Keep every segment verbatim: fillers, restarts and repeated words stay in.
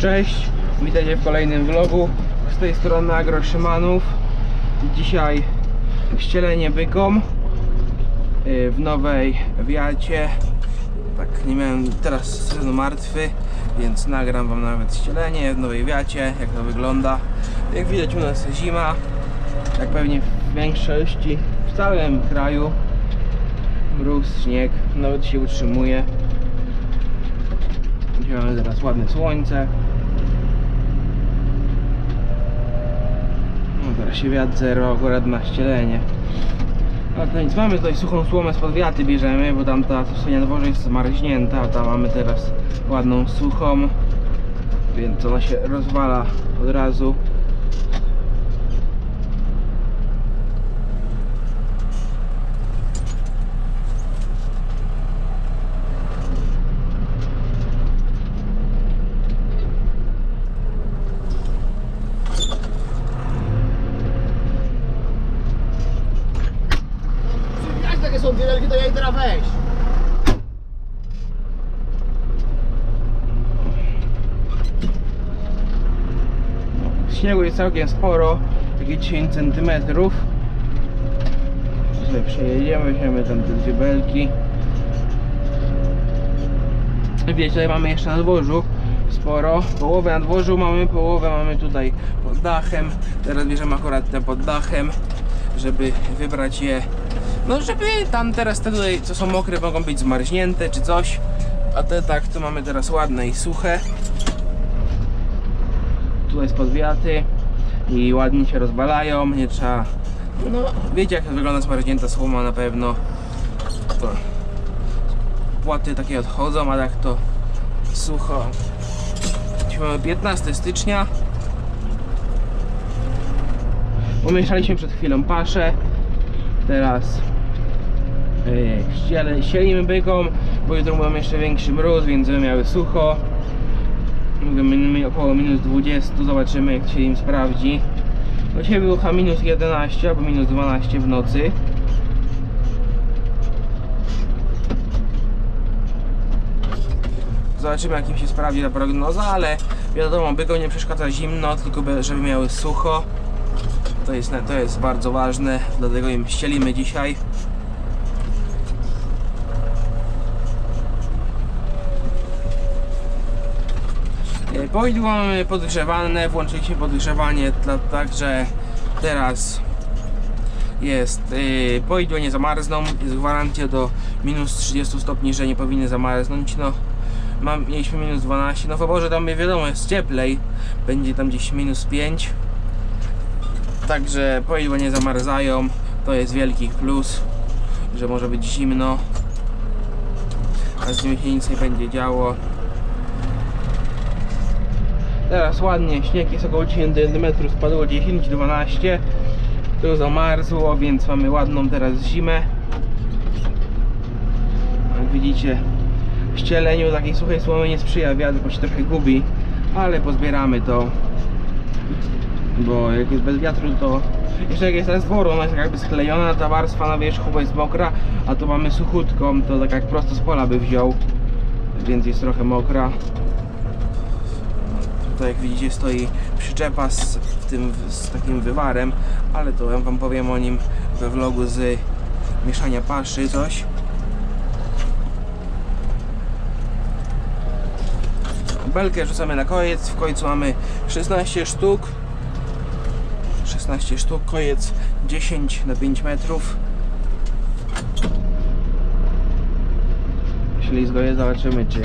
Cześć, witajcie w kolejnym vlogu. Z tej strony Agro Szymanów. Dzisiaj ścielenie bykom w nowej wiacie. Tak, nie miałem teraz sezonu martwy, więc nagram wam nawet ścielenie w nowej wiacie, jak to wygląda. Jak widać, u nas zima, jak pewnie w większości, w całym kraju. Mróz, śnieg, nawet się utrzymuje. Dzisiaj mamy teraz ładne słońce. No teraz się wiatr zero akurat na ścielenie. A to nic, mamy tutaj suchą słomę spod wiaty bierzemy, bo tamta co na dworze jest zmarznięta, a tam mamy teraz ładną suchą, więc ona się rozwala od razu. Są dwie wielkie, to ja i teraz wejść. Śniegu jest całkiem sporo, jakieś dziesięć centymetrów. Sobie przejedziemy, weźmiemy tam te dwie belki. Wiecie, tutaj mamy jeszcze na dworzu sporo. Połowę na dworzu mamy, połowę mamy tutaj pod dachem. Teraz bierzemy akurat te pod dachem, żeby wybrać je. No żeby tam teraz te tutaj, co są mokre, mogą być zmarznięte czy coś. A te tak, to mamy teraz ładne i suche. Tutaj spod wiaty. I ładnie się rozwalają, nie trzeba... No wiecie, jak wygląda zmarznięta słoma na pewno. To płaty takie odchodzą, a tak to sucho. Dzisiaj mamy piętnastego stycznia. Umieszaliśmy przed chwilą paszę. Teraz yy, ścielimy bykom, bo jutro mamy jeszcze większy mróz, więc będziemy miały sucho. Mówimy około minus dwadzieścia, zobaczymy jak się im sprawdzi. No dzisiaj było chyba minus jedenaście albo minus dwanaście w nocy. Zobaczymy jak im się sprawdzi ta prognoza, ale wiadomo, bykom nie przeszkadza zimno, tylko żeby miały sucho. To jest, to jest bardzo ważne, dlatego im ścielimy dzisiaj. Poidło mamy podgrzewane, włączyliśmy podgrzewanie, także teraz jest yy, poidło nie zamarzną, jest gwarancja do minus trzydziestu stopni, że nie powinny zamarznąć. No, mam, mieliśmy minus dwanaście, no w oborze tam wiadomo jest cieplej, będzie tam gdzieś minus pięć. Także poidła nie zamarzają, to jest wielki plus, że może być zimno, a z nimi się nic nie będzie działo. Teraz ładnie, śnieg jest około dziesięć centymetrów, spadło dziesięć dwanaście, to zamarzło, więc mamy ładną teraz zimę. Jak widzicie, ścieleniu takiej suchej słomy nie sprzyja wiatr, bo się trochę gubi, ale pozbieramy to. Bo jak jest bez wiatru, to jeszcze jak jest z dworu, ona jest jakby sklejona, ta warstwa na wierzchu, bo jest mokra, a tu mamy suchutką, to tak jak prosto z pola by wziął, więc jest trochę mokra. Tutaj jak widzicie stoi przyczepa z, tym, z takim wywarem, ale to ja wam powiem o nim we vlogu z mieszania paszy coś. Belkę rzucamy na koniec, w końcu mamy szesnaście sztuk. szesnaście sztuk, koniec dziesięć na pięć metrów. Ślizgo jest, zobaczymy czy...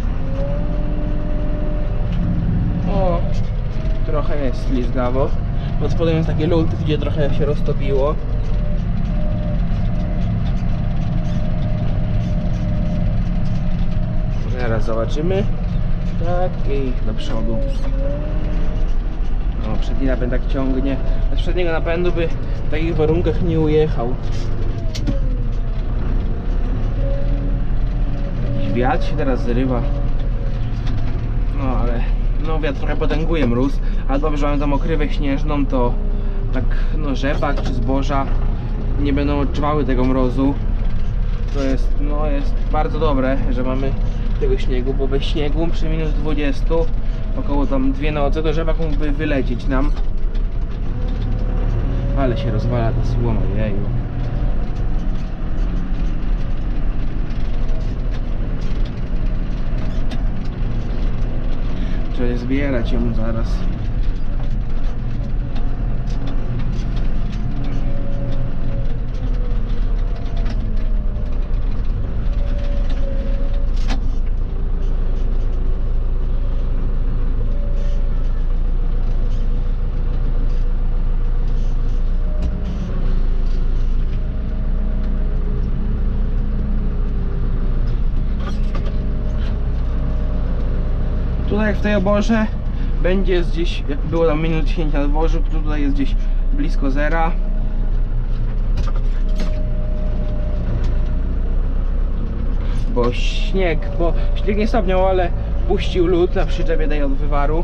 O, trochę jest ślizgawo. Pod spodem jest taki lód, gdzie trochę się roztopiło. Teraz zobaczymy. Tak i do przodu. No, przedni napęd tak ciągnie. Z przedniego napędu by w takich warunkach nie ujechał. Jakiś wiatr się teraz zrywa. No ale no wiatr trochę potęguje mróz, ale dobrze, że mamy tą okrywę śnieżną, to tak no rzepak czy zboża nie będą odczuwały tego mrozu. To jest, no jest bardzo dobre, że mamy tego śniegu, bo bez śniegu przy minus dwudziestu około tam dwie noce, to rzepak mógłby wylecieć nam. Ale się rozwala ta słoma, jeju. Trzeba zbierać ją zaraz. Tutaj jak w tej oborze będzie gdzieś, jak było tam minus dziesięć na dworzu, to tutaj jest gdzieś blisko zera. Bo śnieg, bo śnieg nie stopniał, ale puścił lód na przyczepie tej od wywaru.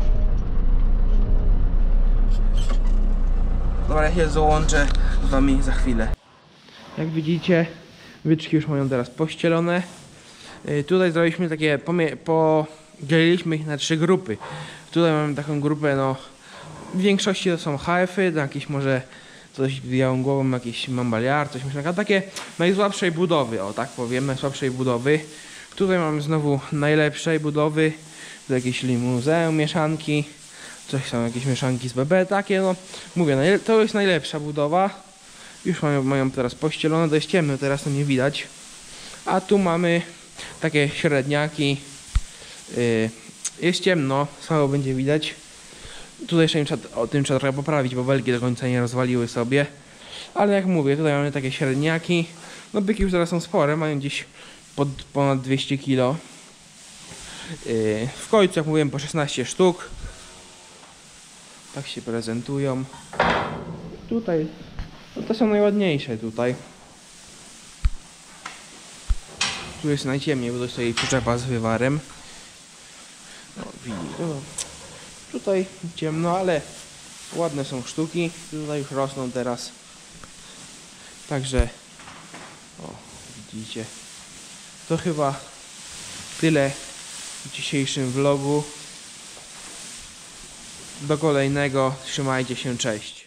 Dobra, ja się złączę z wami za chwilę. Jak widzicie, wyczki już mają teraz pościelone. Yy, tutaj zrobiliśmy takie, podzieliliśmy ich na trzy grupy. Tutaj mamy taką grupę, no w większości to są H F-y, jakieś może coś z białą głową, jakiś mambaliar, coś myślę, takie najsłabszej budowy, o tak powiem, najsłabszej budowy. Tutaj mamy znowu najlepszej budowy, tu jakieś limuzę, mieszanki, coś są jakieś mieszanki z B B, takie no, mówię, to jest najlepsza budowa. Już mają, mają teraz pościelone, to jest ciemno, teraz to nie widać. A tu mamy takie średniaki, yy, jest ciemno, słabo będzie widać. Tutaj jeszcze im trzeba, o tym trzeba trochę poprawić, bo belki do końca nie rozwaliły sobie. Ale jak mówię, tutaj mamy takie średniaki. No byki już teraz są spore, mają gdzieś pod, ponad dwieście kilo. Yy, w końcu, jak mówiłem, po szesnaście sztuk. Tak się prezentują. Tutaj, no to są najładniejsze tutaj. Tu jest najciemniej, bo to stoi przyczepa z wywarem. No, widzisz, no. Tutaj ciemno, ale ładne są sztuki. Tutaj już rosną teraz. Także, o, widzicie. To chyba tyle w dzisiejszym vlogu. Do kolejnego. Trzymajcie się, cześć.